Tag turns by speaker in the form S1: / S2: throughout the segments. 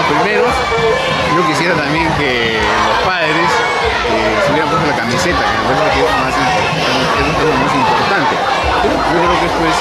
S1: los primeros. Yo quisiera también que los padres se hubieran puesto la camiseta, que me parece que es un tema más importante. Pero yo creo que esto es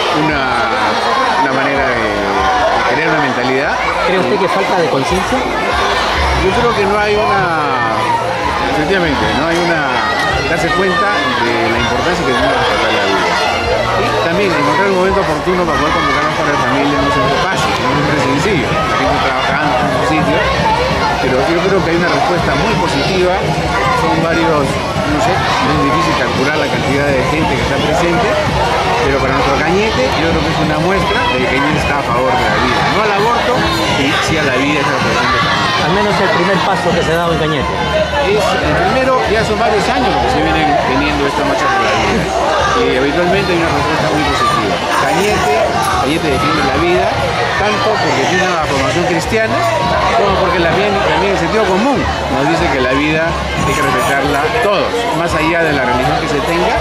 S1: una manera de crear una mentalidad.
S2: ¿Cree usted que falta de conciencia?
S1: Yo creo que no hay efectivamente, no hay darse cuenta de la importancia que tiene respetar la vida. Y también encontrar el momento oportuno para poder convocarnos con la familia no siempre es fácil, no siempre es sencillo. La gente trabajando en un sitio, pero yo creo que hay una respuesta muy positiva. Son varios, no sé, es difícil calcular la cantidad de gente que está presente, pero para nuestro Cañete yo creo que es una muestra de que Cañete está a favor de la vida, no al aborto y sí a la vida que representa Cañete.
S2: Al menos el primer paso que se ha dado en Cañete.
S1: El primero, ya son varios años los que se vienen teniendo esta marcha por la vida y habitualmente hay una respuesta muy positiva. Cañete defiende la vida tanto porque tiene una formación cristiana como porque también el sentido común nos dice que la vida hay que respetarla todos, más allá de la religión que se tenga.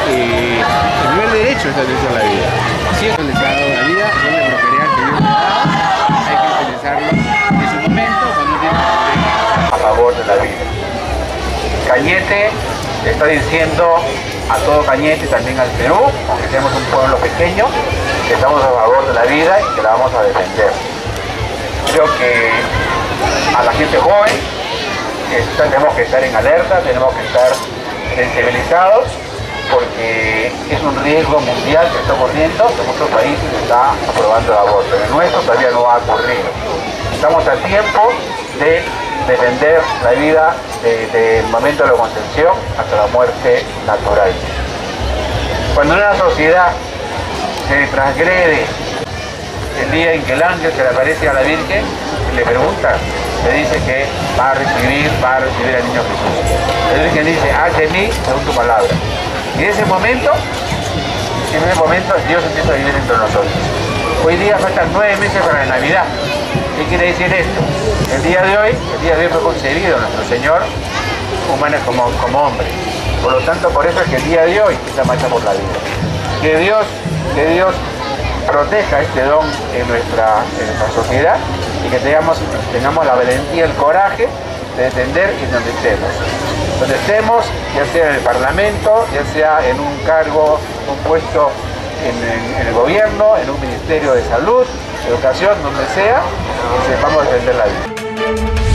S1: El primer derecho es el derecho a la vida. Si es el estado de la vida, es la procrear que Dios le ha dado, hay que utilizarlo en su momento cuando tiene
S3: a favor de la vida. Cañete está diciendo a todo Cañete, también al Perú, aunque seamos un pueblo pequeño, que estamos a favor de la vida y que la vamos a defender. Creo que a la gente joven tenemos que estar en alerta, tenemos que estar sensibilizados, porque es un riesgo mundial que está ocurriendo, que en muchos países se está aprobando el aborto, en el nuestro todavía no ha ocurrido. Estamos a tiempo de defender la vida desde el momento de la concepción hasta la muerte natural. Cuando en una sociedad se transgrede el día en que el ángel se le aparece a la Virgen, le pregunta, le dice que va a recibir al niño Jesús. La Virgen dice, haz de mí según tu palabra. Y en ese momento Dios empieza a vivir entre nosotros. Hoy día faltan 9 meses para la Navidad. ¿Qué quiere decir esto? El día de hoy fue concebido nuestro Señor humano como hombre. Por lo tanto, por eso es que el día de hoy es la marcha por la vida. Que Dios proteja este don en nuestra sociedad y que tengamos la valentía, el coraje de defender en donde estemos. Donde estemos, ya sea en el Parlamento, ya sea en un cargo, un puesto en el gobierno, en un ministerio de salud, educación, donde sea, que sepamos defender la vida.